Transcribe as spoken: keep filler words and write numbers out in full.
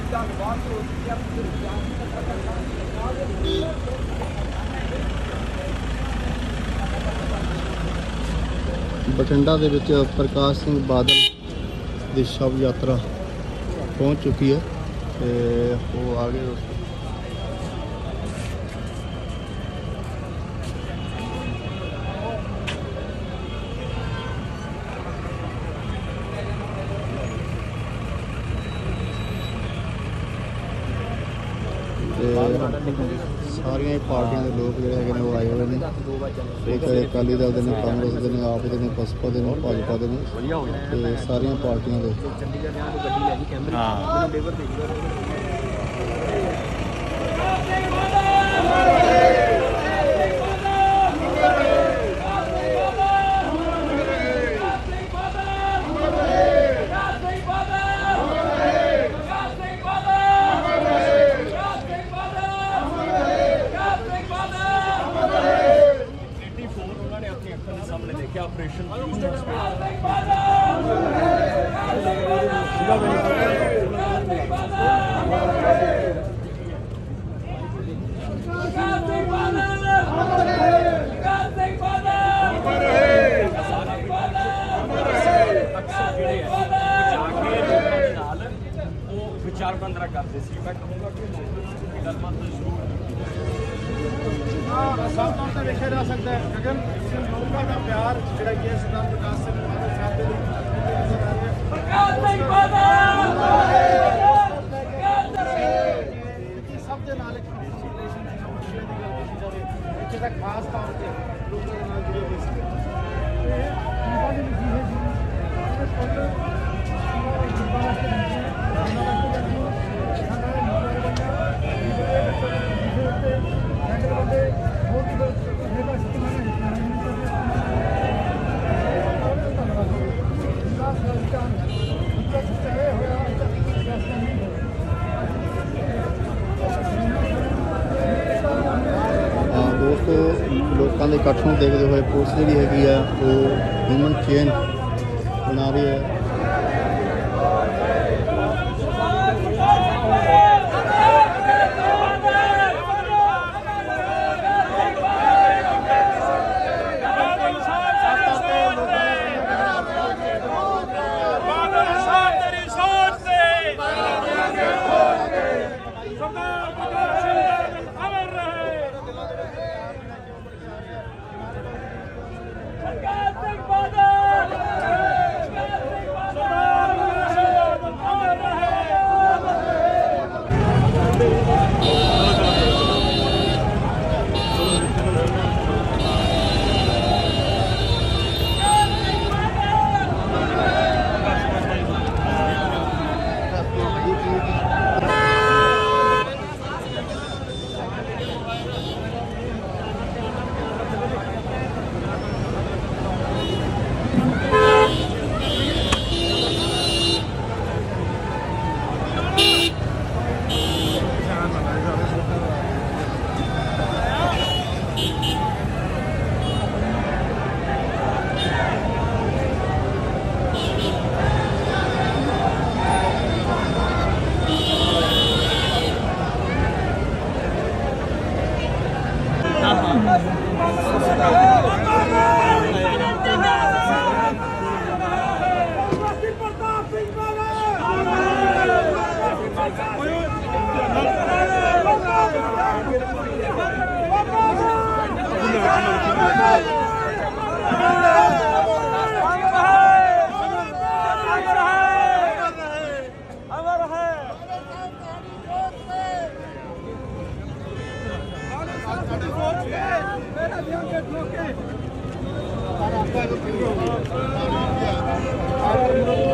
बठिंडा ਦੇ ਵਿੱਚ ਪ੍ਰਕਾਸ਼ ਸਿੰਘ ਬਾਦਲ ਦੀ ਸ਼ਵ ਯਾਤਰਾ ਪਹੁੰਚ ਚੁੱਕੀ ਹੈ ਤੇ ਉਹ ਆ ਗਏ। सारिया पार्टियां के लोग जोड़े है वो आए हुए हैं। एक अकाली दल के ने, कांग्रेस के ने, आप के ने, बसपा के ने, भाजपा के ने, सारिया पार्टियां के विचारबंदरा करते सी। मैं कहूँगा कि गलबात साफ तौर पर देखा जा सकता है गगन लोगों का प्यार जोड़ा कि सिद्धांत विकास से सब के नाल खास तौर पर लोगों के नाल जुड़े हुए दोस्तों लोगों के इकट्ठ में देखते हुए पुलिस जी हैगी है वो ह्यूमन चेन बना रही है। Okay.